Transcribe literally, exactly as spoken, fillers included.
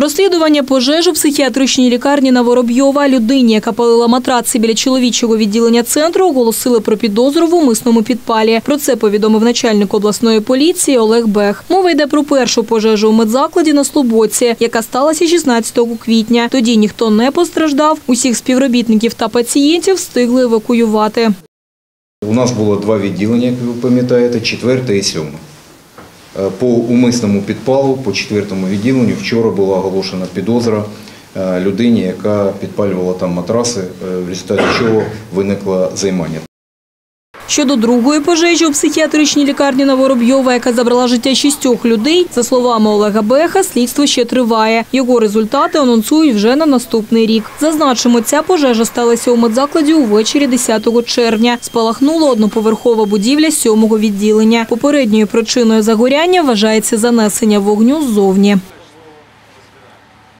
Розслідування пожежі у психіатричній лікарні на Воробйова. Людині, яка палила матраци біля чоловічого відділення центру, оголосили про підозру в умисному підпалі. Про це повідомив начальник обласної поліції Олег Бех. Мова йде про першу пожежу у медзакладі на Слободці, яка сталася шістнадцятого квітня. Тоді ніхто не постраждав, усіх співробітників та пацієнтів встигли евакуювати. У нас було два відділення, як ви пам'ятаєте, четверте і сьоме. По умисному підпалу, по четвертому відділенню вчора була оголошена підозра людині, яка підпалювала там матраси, в результаті чого виникло займання. Щодо другої пожежі у психіатричній лікарні на Воробйова, яка забрала життя шістьох людей, за словами Олега Беха, слідство ще триває. Його результати анонсують вже на наступний рік. Зазначимо, ця пожежа сталася у медзакладі увечері десятого червня. Спалахнула одноповерхова будівля сьомого відділення. Попередньою причиною загоряння вважається занесення вогню ззовні.